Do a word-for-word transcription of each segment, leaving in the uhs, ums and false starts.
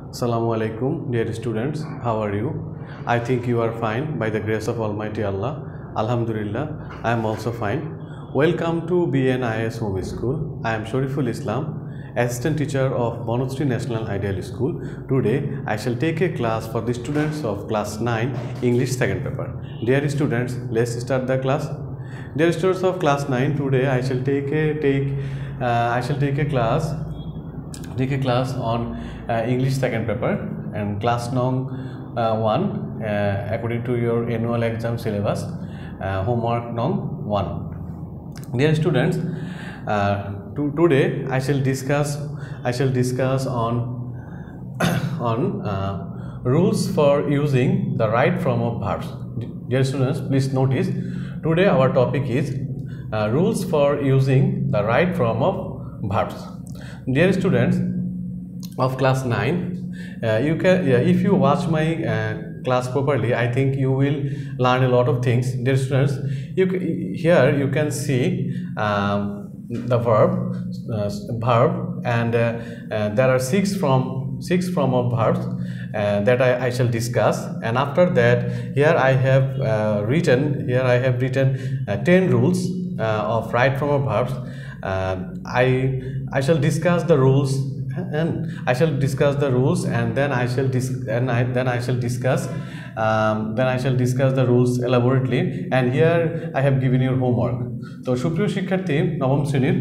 Assalamu alaikum, dear students. How are you? I think you are fine by the grace of Almighty Allah. Alhamdulillah, I am also fine. Welcome to B N I S Home School. I am Shariful Islam, assistant teacher of Bonotri National Ideal School. Today, I shall take a class for the students of class nine English second paper. Dear students, let's start the class. Dear students of class nine, today I shall take a take uh, I shall take a class take a class on uh, English second paper and class nong uh, one uh, according to your annual exam syllabus, uh, homework nong one. Dear students, uh, to, today I shall discuss I shall discuss on on uh, rules for using the right form of verbs. Dear students, please notice today our topic is uh, rules for using the right form of verbs. Dear students of class nine, uh, you can yeah, if you watch my uh, class properly, I think you will learn a lot of things. Dear students, you here you can see um, the verb uh, verb and uh, uh, there are six from six form of verbs uh, that I, I shall discuss, and after that here I have uh, written here I have written uh, ten rules uh, of right form of verbs. uh, I I shall discuss the rules and I shall discuss the rules and then I shall dis and I then I shall discuss um, then I shall discuss the rules elaborately, and here I have given you homework. তো সুপ্রিয় শিক্ষার্থী নবম শ্রেণীর,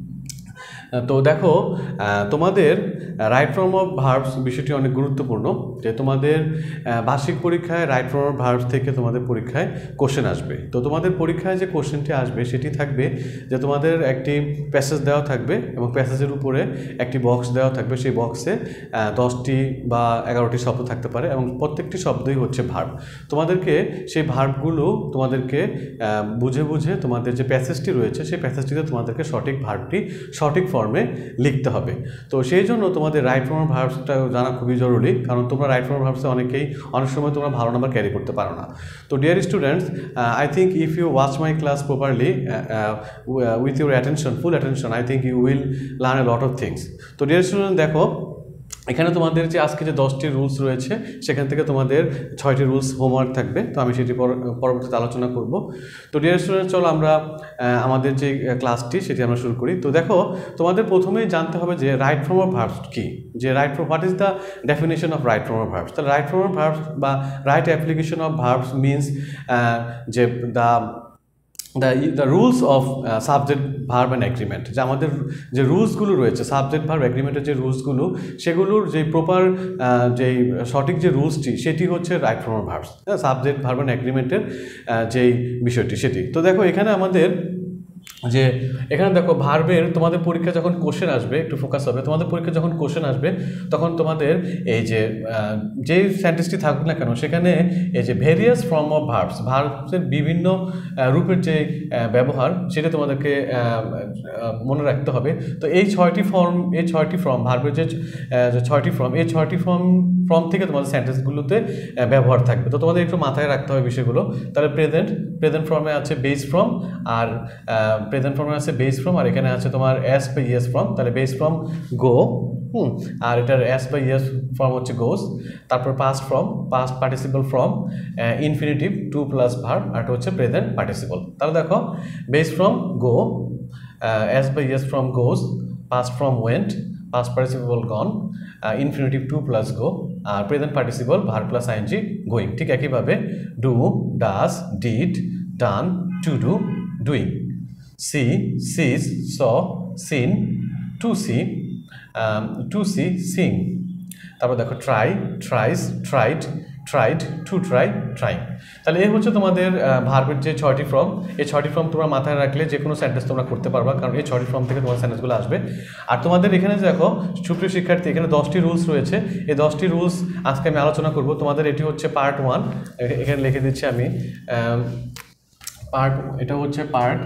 তো দেখো তোমাদের right form of verbs বিষয়টি অনেক গুরুত্বপূর্ণ, যে তোমাদের বার্ষিক পরীক্ষায় রাইট ফর্ম অফ ভার্বস থেকে তোমাদের পরীক্ষায় কোশ্চেন আসবে। তো তোমাদের পরীক্ষায় যে কোশ্চেনটি আসবে সেটি থাকবে যে তোমাদের একটি প্যাসেজ দেওয়া থাকবে এবং প্যাসেজের উপরে একটি বক্স দেওয়া থাকবে, সেই বক্সে দশটি বা এগারোটি শব্দ থাকতে পারে এবং প্রত্যেকটি শব্দই হচ্ছে ভার্ব। তোমাদেরকে সেই ভার্বগুলো তোমাদেরকে বুঝে বুঝে তোমাদের যে প্যাসেজটি রয়েছে সেই প্যাসেজটিতে তোমাদেরকে সঠিক ভার্বটি সঠিক ফর্মে লিখতে হবে। তো সেই জন্য তোমাদের রাইট ফর্ম অফ ভার্বসটা জানা খুবই জরুরি, কারণ তোমরা রাইট ফর্ম অফ ভার্বসে অনেকেই অনেক সময় তোমরা ভালো নাম্বার ক্যারি করতে পারো না। তো dear students, I think if you watch my class properly with your attention full attention, I think you will learn a lot of things. তো ডিয়ার স্টুডেন্ট, দেখো এখানে তোমাদের যে আজকে যে দশটি রুলস রয়েছে সেখান থেকে তোমাদের ছয়টি রুলস হোমওয়ার্ক থাকবে, তো আমি সেটি পরবর্তীতে আলোচনা করব। তো ডিয়ার স্টুডেন্ট, চলো আমরা আমাদের যে ক্লাসটি সেটি আমরা শুরু করি। তো দেখো তোমাদের প্রথমেই জানতে হবে যে রাইট ফর্ম অফ ভার্বস কি, যে right form what is the definition of right form of verbs. তাহলে রাইট ফর্ম অফ ভার্বস বা right application of verbs means যে the the the rules of subject verb and agreement, যে আমাদের যে রুলসগুলো রয়েছে subject verb এগ্রিমেন্টের যে রুলসগুলো সেগুলোর যে প্রপার যেই সঠিক যে রুলসটি সেটি হচ্ছে right form of verbs, subject verb and এগ্রিমেন্টের যেই বিষয়টি সেটি। তো দেখো এখানে আমাদের যে এখানে দেখো ভার্বের তোমাদের পরীক্ষা যখন কোশ্চেন আসবে, একটু ফোকাস হবে, তোমাদের পরীক্ষা যখন কোশ্চেন আসবে তখন তোমাদের এই যে যেই সেন্টেন্সটি থাকুক না কেন সেখানে এই যে ভেরিয়াস ফর্ম অফ ভার্বস ভার্বসের বিভিন্ন রূপের যে ব্যবহার সেটা তোমাদেরকে মনে রাখতে হবে। তো এই ছয়টি ফর্ম এই ছয়টি ফর্ম ভার্বের যে ছয়টি ফর্ম এই ছয়টি ফর্ম ফর্ম থেকে তোমাদের সেন্টেন্সগুলোতে ব্যবহার থাকবে। তো তোমাদের একটু মাথায় রাখতে হবে বিষয়গুলো। তাহলে প্রেজেন্ট প্রেজেন্ট ফর্মে আছে বেস ফর্ম, আর প্রেজেন্ট ফর্মে আছে বেস ফর্ম, আর এখানে আছে তোমার এস বা ইয়েস ফর্ম। তাহলে বেস ফর্ম গো, হুম আর এটার এস বা ইয়েস ফর্ম হচ্ছে গোস। তারপর past form past participle form infinitive to plus verb, আর এটা হচ্ছে প্রেজেন্ট পার্টিসিপল। তাহলে দেখো বেস ফর্ম গো, এস বা es form goes, past form went, past participle gone, infinitive to plus go, আর present participle verb plus ING going. ঠিক একইভাবে do, does, did, done, to do, doing, C, sees, saw, seen, to see, to see, seeing. তারপর দেখো try, tries, tried, tried, to try, trying. তাহলে এই হচ্ছে তোমাদের ভার্বের যে ছয়টি ফর্ম। এই ছয়টি ফর্ম তোমরা মাথায় রাখলে যে কোনো সেন্টেন্স তোমরা করতে পারবা, কারণ এই ছয়টি ফর্ম থেকে তোমার সেন্টেন্সগুলো আসবে। আর তোমাদের এখানে দেখো সুপ্রিয় শিক্ষার্থী, এখানে দশটি রুলস রয়েছে। এই দশটি রুলস আজকে আমি আলোচনা করব। তোমাদের এটি হচ্ছে পার্ট ওয়ান, এখানে লিখে দিচ্ছি আমি পার্ট, এটা হচ্ছে পার্ট,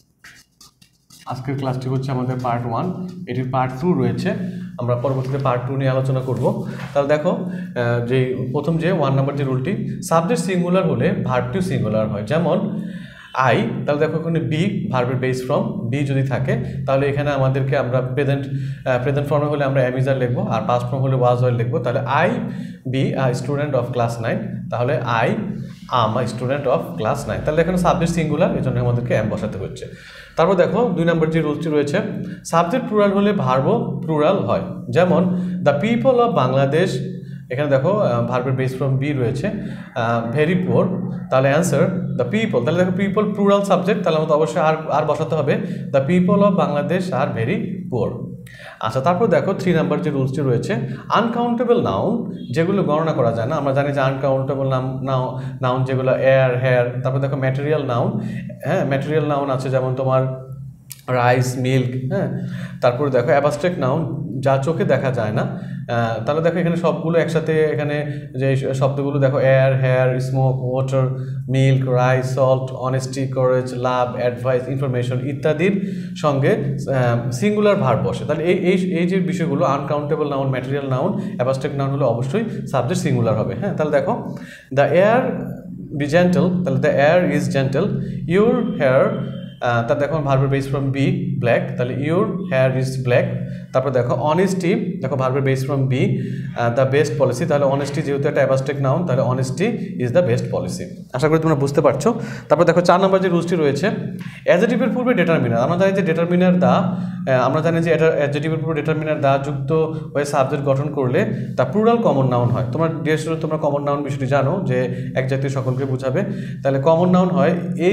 আজকের ক্লাসটি হচ্ছে আমাদের পার্ট ওয়ান, এটির পার্ট টু রয়েছে, আমরা পরবর্তীতে পার্ট টু নিয়ে আলোচনা করব। তাহলে দেখো যে প্রথম যে ওয়ান নাম্বার যে রুলটি, সাবজেক্ট সিঙ্গুলার হলে ভার্বটিও সিঙ্গুলার হয়। যেমন আই, তাহলে দেখো এখানে বি ভার্বের বেস ফর্ম বি যদি থাকে তাহলে এখানে আমাদেরকে আমরা প্রেজেন্ট প্রেজেন্ট ফর্মে হলে আমরা এম ইজ আর লিখবো, আর পাস্ট ফর্ম হলে ওয়াজ ওয়ার লিখবো। তাহলে I be a student of class nine, তাহলে I am a student of class nine. তাহলে এখানে সাবজেক্ট সিঙ্গুলার, এই জন্য আমাদেরকে এম বসাতে হচ্ছে। তারপর দেখো দুই নম্বর যে রুলসটি রয়েছে, সাবজেক্ট প্লুরাল হলে ভার্বও প্লুরাল হয়। যেমন দ্য পিপল অফ বাংলাদেশ, এখানে দেখো ভার্বের বেস ফ্রম বি রয়েছে, ভেরি পুয়ার, তাহলে অ্যান্সার দ্য পিপল। তাহলে দেখো পিপল প্লুরাল সাবজেক্ট, তাহলে আমাদের অবশ্যই আর আর বসাতে হবে দ্য পিপল অফ বাংলাদেশ আর ভেরি পুয়ার। আচ্ছা, তারপর দেখো থ্রি নাম্বার যে রুলসটি রয়েছে, আনকাউন্টেবল নাউন যেগুলো গণনা করা যায় না, আমরা জানি যে আনকাউন্টেবল নাম নাউন যেগুলো এয়ার, হেয়ার। তারপর দেখো ম্যাটেরিয়াল নাউন, হ্যাঁ ম্যাটেরিয়াল নাউন আছে যেমন তোমার রাইস, মিল্ক, হ্যাঁ। তারপরে দেখো অ্যাবস্ট্রাক্ট নাউন যা চোখে দেখা যায় না, তাহলে দেখো এখানে সবগুলো একসাথে, এখানে যে শব্দগুলো দেখো air, hair, smoke, water, milk, rice, salt, honesty, courage, love, advice, information ইত্যাদির সঙ্গে সিঙ্গুলার ভার্ব বসে। তাহলে এই এই এই যে বিষয়গুলো uncountable noun, material noun, abstract noun হলে অবশ্যই সাবজেক্ট সিঙ্গুলার হবে, হ্যাঁ। তাহলে দেখো দ্য এয়ার বি জেন্টল, তাহলে the air is gentle, your hair, তার দেখো ভার্বের বেস ফ্রম বি ব্ল্যাক, তাহলে ইউর হেয়ার ইজ ব্ল্যাক। তারপর দেখো অনেস্টি, দেখো ভার্বের base form be the best policy, তাহলে অনেস্টি যেহেতু একটা অ্যাবস্ট্রাক্ট নাউন, তাহলে honesty is the best policy. আশা করি তোমরা বুঝতে পারছো। তারপর দেখো চার নম্বর যে রুলসটি রয়েছে, অ্যাডজেক্টিভের পূর্বে ডিটারমিনার, আমরা জানি যে ডিটারমিনার দা, আমরা জানি যে এটা অ্যাডজেক্টিভের পূর্বে ডিটারমিনার দা যুক্ত হয়ে সাবজেক্ট গঠন করলে তা প্লুরাল কমন নাউন হয়। তোমরা ডিয়ার স্টুডেন্ট তোমরা কমন নাউন বিষয়টি জানো যে এক জাতীয় সকলকে বোঝাবে, তাহলে কমন নাউন হয় এই,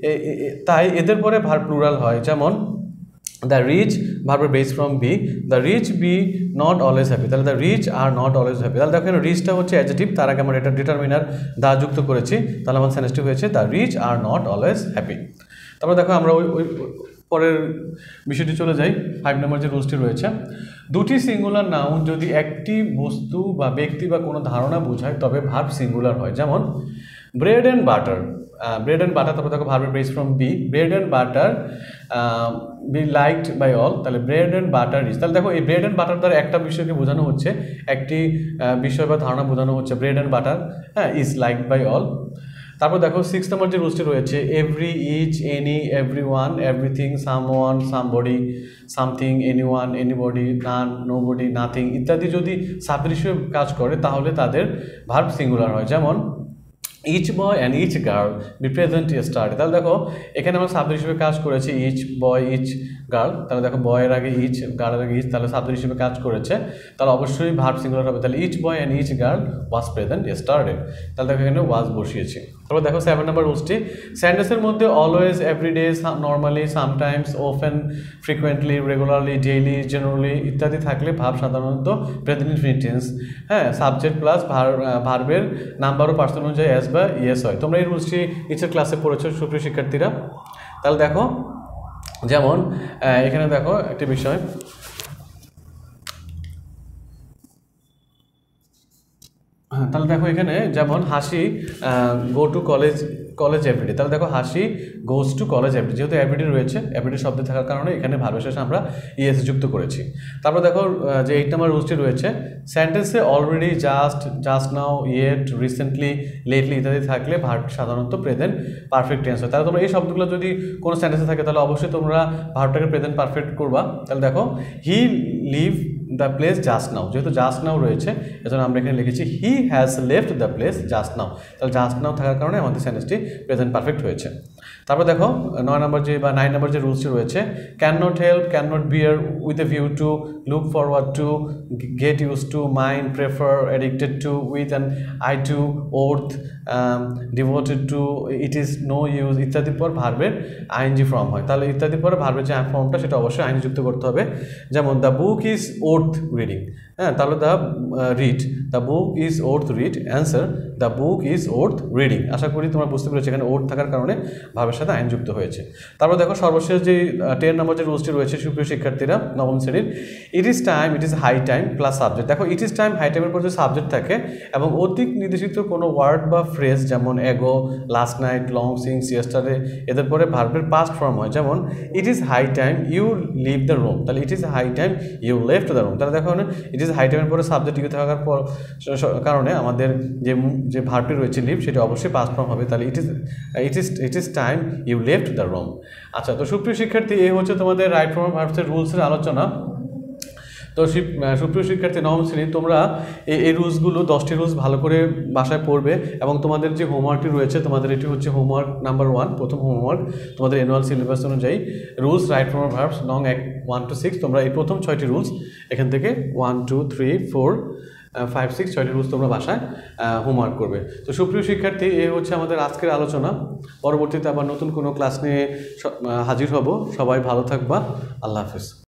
তাই এদের পরে ভার্ব প্লুরাল হয়। যেমন দ্য রিচ ভার্বের base form be, the rich be not always happy, তাহলে the rich are not always happy. তাহলে দেখো রিচটা হচ্ছে অ্যাডজেক্টিভ, তার আগে আমরা এটা ডিটারমিনার দা যুক্ত করেছি, তাহলে আমার সেন্টেন্সটি হয়েছে the rich are not always happy. তারপর দেখো আমরা ওই ওই পরের বিষয়টি চলে যাই, ফাইভ নম্বর যে রুলসটি রয়েছে, দুটি সিঙ্গুলার নাউন যদি একটি বস্তু বা ব্যক্তি বা কোনো ধারণা বোঝায় তবে ভার্ব সিঙ্গুলার হয়। যেমন bread and butter, bread and butter, তারপর দেখো ভার্বের base form be, bread and butter be liked by all, তাহলে ব্রেড অ্যান্ড বাটার ইজ, তাহলে দেখো এই ব্রেড অ্যান্ড বাটার দ্বারা একটা বিষয়কে বোঝানো হচ্ছে, একটি বিষয় বা ধারণা বোঝানো হচ্ছে, ব্রেড অ্যান্ড বাটার, হ্যাঁ, ইজ লাইকড বাই অল। তারপর দেখো সিক্স নম্বর যে রুলসটি রয়েছে, every, each, any, everyone, everything, someone, somebody, something, anyone, anybody, none, nobody, nothing ইত্যাদি যদি সাবজেক্ট হিসেবে কাজ করে তাহলে তাদের ভার্ব সিঙ্গুলার হয়। যেমন each boy and each girl be present yesterday, তাহলে দেখো এখানে আমরা সাবজেক্ট হিসেবে কাজ করেছি ইচ বয়, ইচ গার্ল, তাহলে দেখো বয়ের আগে ইচ, গার্লের আগে ইচ, তাহলে সাবজেক্ট হিসেবে কাজ করেছে, তাহলে অবশ্যই ভার্ব সিঙ্গুলার হবে। তাহলে each boy and each girl was present yesterday, তাহলে দেখো এখানে ওয়াজ বসিয়েছি। তারপর দেখো সেভেন নম্বর রুলসটি, সেন্টেন্সের মধ্যে always, everyday, normally, sometimes, often, frequently, regularly, daily, generally ইত্যাদি থাকলে ভার্ব সাধারণত প্রেজেন্ট ইনফিনিট টেন্স, হ্যাঁ, সাবজেক্ট প্লাস ভার্বের নাম্বার ও পার্সন অনুযায়ী এস বা ইয়েস হয়। তোমরা এই রুলসটি নিচের ক্লাসে পড়েছো সুপ্রিয় শিক্ষার্থীরা। তাহলে দেখো যেমন এখানে দেখো একটি বিষয়, তাহলে দেখো এখানে যেমন Hasi go to college college everyday, তাহলে দেখো Hasi goes to college everyday, যেহেতু এভরিডে রয়েছে, এভরিডে শব্দ থাকার কারণে এখানে ভার্বের শেষে আমরা ইএস যুক্ত করেছি। তারপর দেখো যে এইট নম্বর রুলসটি রয়েছে, সেন্টেন্সে already, just, just now, yet, recently, lately ইত্যাদি থাকলে ভার্ব সাধারণত প্রেজেন্ট পারফেক্ট টেন্স হয়। তাহলে তোমরা এই শব্দগুলো যদি কোনো সেন্টেন্সে থাকে তাহলে অবশ্যই তোমরা ভার্বটাকে প্রেজেন্ট পারফেক্ট করবা। তাহলে দেখো he live the place just now, যেহেতু জাস্ট নাও রয়েছে এজন্য আমরা এখানে লিখেছি he has left the place just now, তাহলে জাস্ট নাও থাকার কারণে আমাদের সেন্টেন্সটি প্রেজেন্ট পারফেক্ট হয়েছে। তারপর দেখো নয় নম্বর যে বা নাইন নম্বর যে রুলসটি রয়েছে, can not help, can not bear, with a view to, look forward to, get use to, mind, prefer, addicted to, with an eye to, worth, devoted to, it is no use ইত্যাদির পর ভার্বের ING form হয়। তাহলে ইত্যাদির পরে ভার্বের যে ফর্মটা সেটা অবশ্যই আইএনজি যুক্ত করতে হবে। যেমন the book is worth reading, হ্যাঁ, তাহলে the read, the book is worth read, answer the book is worth reading. আশা করি তোমরা বুঝতে পেরেছো এখানে ওর্থ থাকার কারণে ভার্বের সাথে আইন যুক্ত হয়েছে। তারপর দেখো সর্বশেষ যে টেন নম্বর যে রুলসটি রয়েছে সুপ্রিয় শিক্ষার্থীরা নবম শ্রেণীর, it is time, it is high time plus subject. দেখো ইট ইজ টাইম, হাই টাইমের পর যে সাবজেক্ট থাকে এবং অধিক নির্দেশিত কোনো ওয়ার্ড বা ফ্রেজ যেমন ago, last night, long since, yesterday এদের পরে ভার্বের পাস্ট ফর্ম হয়। যেমন it is high time you live the room, তাহলে it is high time you left the room, তাহলে দেখো ইট ইজ ইজ হাই টাইমের পরে সাবজেক্ট ইউ থাকার পর কারণে আমাদের যে যে ভার্বটি রয়েছে লিভ সেটা অবশ্যই পাস্ট ফর্ম হবে। তাহলে it is it is it is time you left the room. আচ্ছা, তো সুপ্রিয় শিক্ষার্থী, এই হচ্ছে তোমাদের রাইট ফর্ম অফ ভার্বসের রুলসের আলোচনা। তো সুপ্রিয় শিক্ষার্থী নবম শ্রেণী, তোমরা এই এই রুলসগুলো দশটি রুলস ভালো করে বাসায় পড়বে এবং তোমাদের যে হোমওয়ার্কটি রয়েছে, তোমাদের এটি হচ্ছে হোমওয়ার্ক নাম্বার ওয়ান, প্রথম হোমওয়ার্ক তোমাদের অ্যানুয়াল সিলেবাস অনুযায়ী rules right form of verbs নং এক ওয়ান টু সিক্স। তোমরা এই প্রথম ছয়টি রুলস এখান থেকে one two three four five six ছয়টি রুলস তোমরা বাসায় হোমওয়ার্ক করবে। তো সুপ্রিয় শিক্ষার্থী, এই হচ্ছে আমাদের আজকের আলোচনা। পরবর্তীতে আবার নতুন কোনো ক্লাস নিয়ে হাজির হব। সবাই ভালো থাকবা। আল্লাহ হাফেজ।